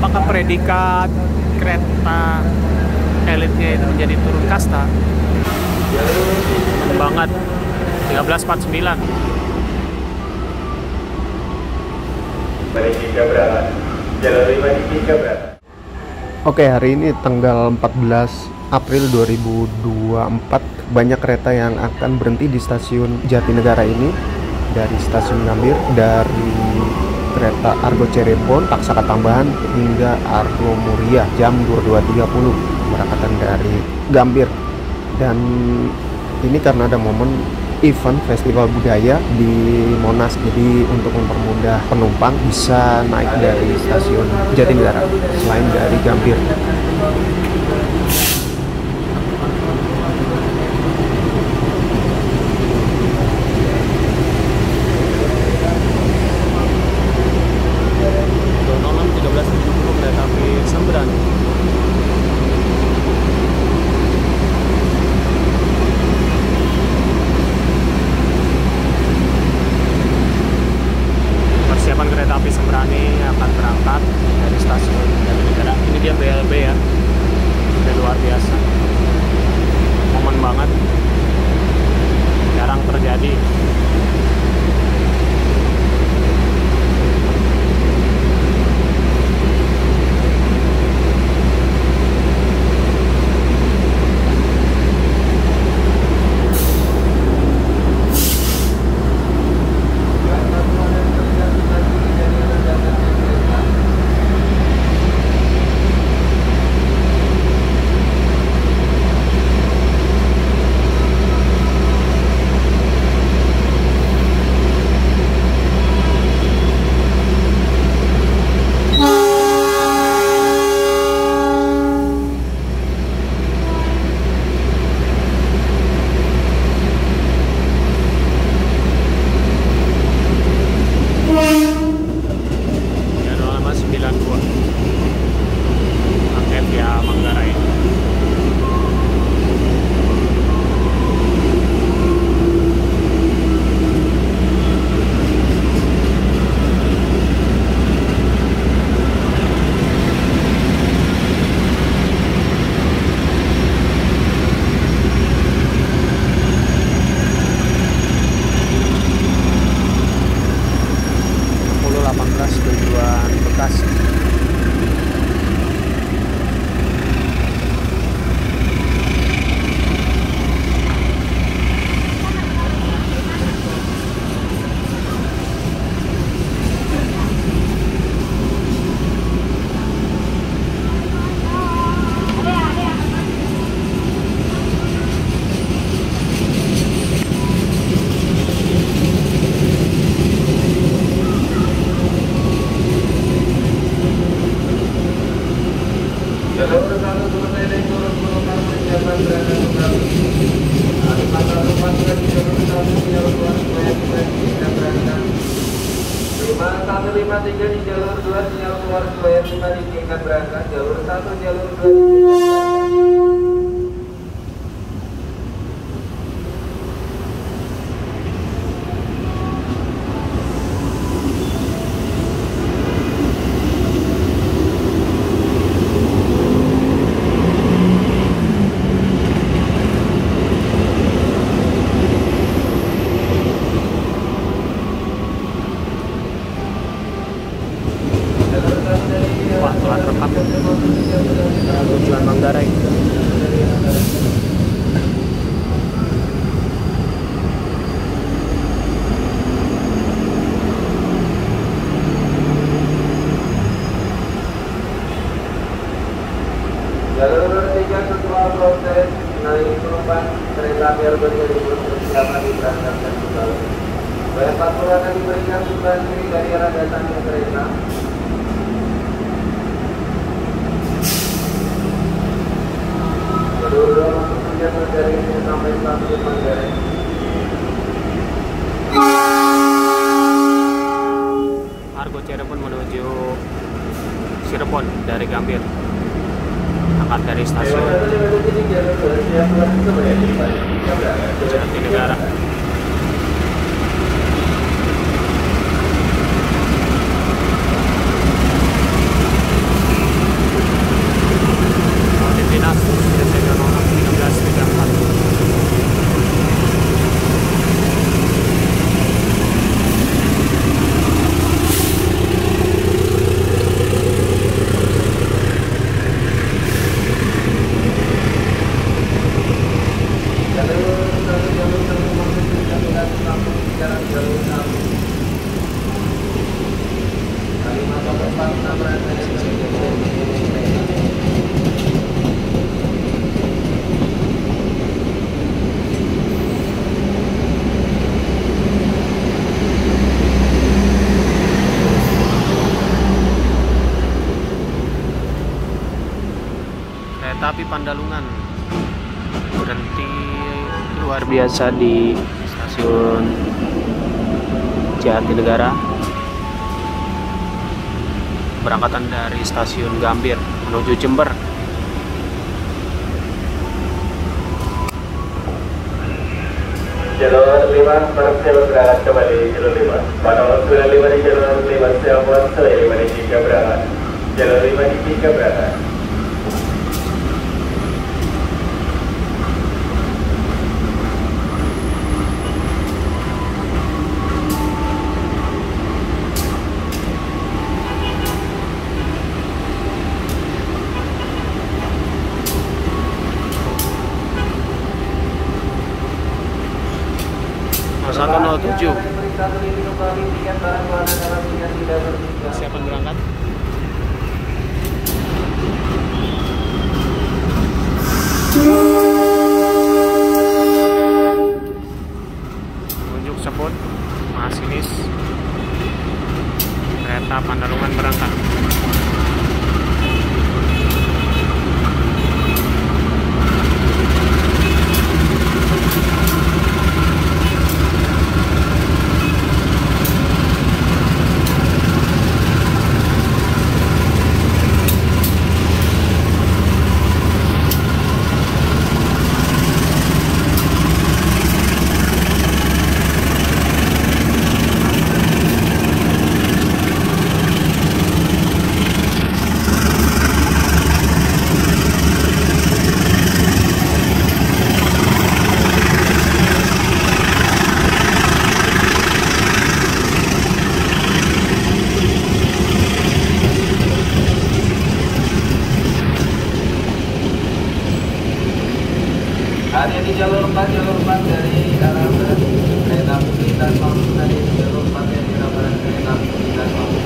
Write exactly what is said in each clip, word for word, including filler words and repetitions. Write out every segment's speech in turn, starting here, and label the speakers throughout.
Speaker 1: maka predikat kereta elitnya itu menjadi turun kasta. Banget tiga belas empat puluh sembilan.
Speaker 2: Jalur lima di tiga berapa?
Speaker 3: Oke, hari ini tanggal empat belas April dua ribu dua puluh empat, banyak kereta yang akan berhenti di stasiun Jatinegara ini. Dari stasiun Gambir, dari kereta Argo Cirebon, Paksaka Tambahan hingga Argo Muria jam dua puluh dua tiga puluh keberangkatan dari Gambir. Dan ini karena ada momen event festival budaya di Monas, jadi untuk mempermudah penumpang bisa naik dari stasiun Jatinegara selain dari Gambir.
Speaker 1: Kereta api Sembrani. Persiapan kereta api Sembrani akan berangkat dari stasiun Jatinegara. Ini dia B L B ya, udah luar biasa, momen banget, jarang terjadi. Tujuan Bekasi.
Speaker 2: satu lima tiga di jalur dua sinyal keluar Surabaya lima diizinkan berangkat. Jalur satu jalur dua diizinkan berangkat.
Speaker 1: Wah, telah rekam tujuan Manggarai.
Speaker 2: Jalur tiga setelah proses naik penumpang kereta api Argo Cirebon persiapan diberangkatkan kembali. Bayar paspor akan diberikan sebelah kiri dari arah datangnya kereta. Jalur dua masuk menjadi dari sini sampai stasiun Manggarai.
Speaker 1: Argo Cirebon menuju Cirebon dari Gambir. Angkat dari stasiun Jatinegara. kereta api Pandalungan berhenti luar biasa di stasiun Jatinegara. Berangkatan dari stasiun Gambir menuju Jember.
Speaker 2: Jalur lima Persel berangkat kembali jalur lima. Pada waktu lima di jalur lima Cirebon, sore lima di tiga berangkat. Jalur lima di tiga berangkat.
Speaker 1: satu nol tujuh. Siapkan berangkat. Tunjuk sebut masinis kereta Pandalungan berangkat.
Speaker 2: Ada di jalur empat, jalur empat dari arah barat kereta api lintas masuk dari jalur empat dari arah barat kereta api lintas masuk.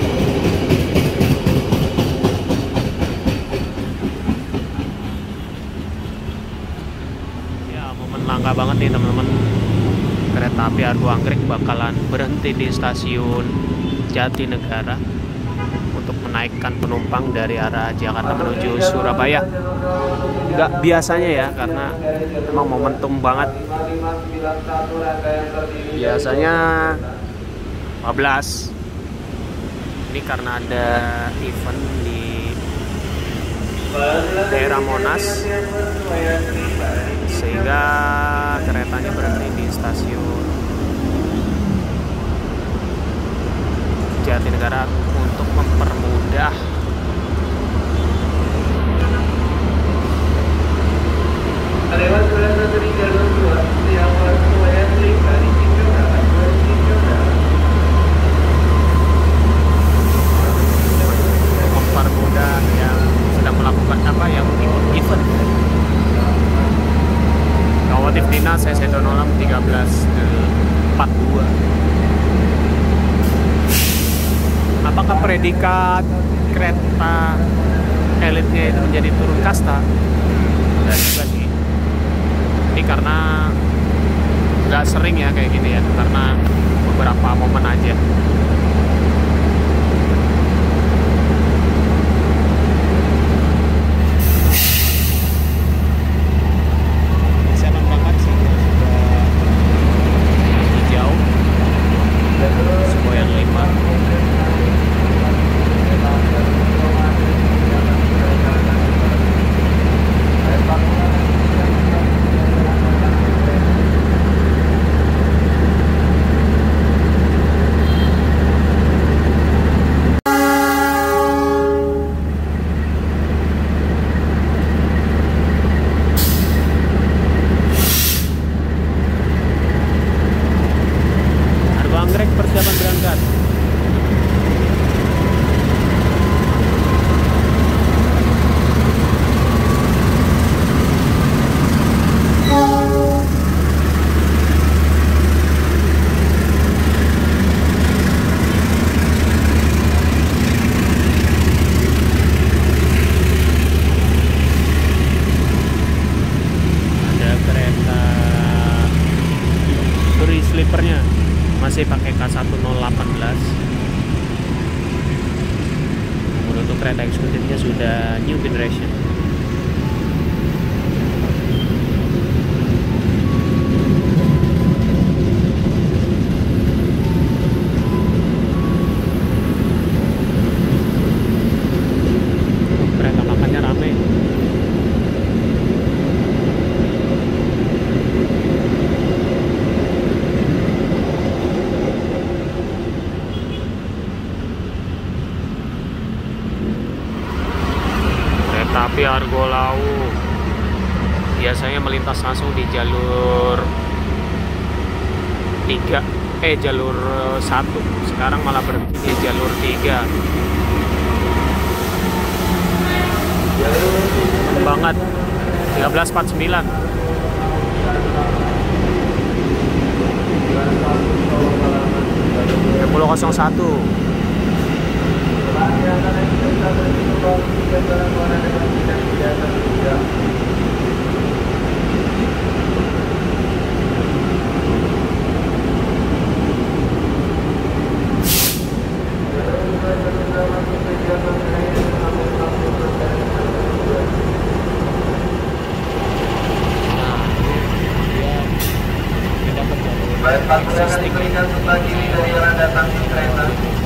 Speaker 1: Ya, momen langka banget nih teman-teman. Kereta api Argo Anggrek bakalan berhenti di stasiun Jatinegara untuk menaikkan penumpang dari arah Jakarta menuju Surabaya. Nggak biasanya ya, karena emang momentum banget. Biasanya lima belas. Ini karena ada event di daerah Monas, sehingga keretanya berhenti di stasiun Jatinegara untuk mempermudah
Speaker 2: Lewat sembilan satu di jalur dua, yang semuanya terlibat di tiga berangkat, dua di tiga berangkat.
Speaker 1: mempermudah yang sedang melakukan apa yang ikut event. Kawatif Dinas S satu nol enam tiga belas empat dua. Apakah predikat kereta elitnya itu menjadi turun kasta? Enggak juga sih. Ini karena nggak sering ya kayak gini ya, karena beberapa momen aja. Siapa berangkat sih? Sudah hijau. Semua yang lima. Persiapan berangkat. Ada kereta free sleepernya. Masih pakai K satu nol satu delapan. Kemudian untuk kereta eksekutifnya sudah new generation. Tapi Argo Lawu biasanya melintas langsung di jalur tiga, eh jalur satu. Sekarang malah berhenti di jalur tiga. Banget tiga belas empat puluh sembilan. sepuluh nol satu.
Speaker 2: Bapak akan diberikan sebelah kiri dari arah datang di kereta.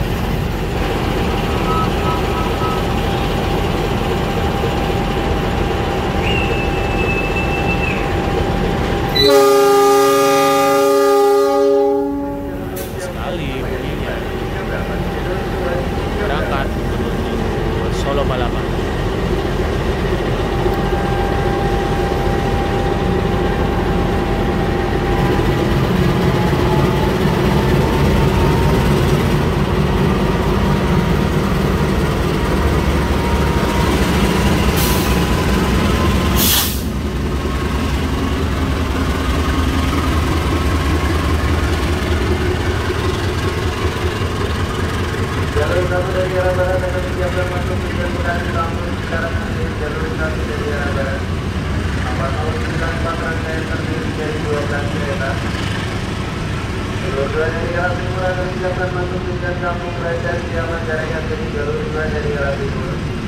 Speaker 1: Sekali bunyinya. Berangkat menuju Solo Balapan.
Speaker 2: Jalur satu dari arah barat akan disiapkan masuk tujuan Bekasi Lampung secara masif. Jalur satu dari arah barat. Kapal laut sembilan puluh empat rangkaian terdiri dari dua belas kereta. Jalur dua dari arah timur akan disiapkan masuk tujuan Kampung Raja Siaman Jaringan dari jalur dua dari arah timur.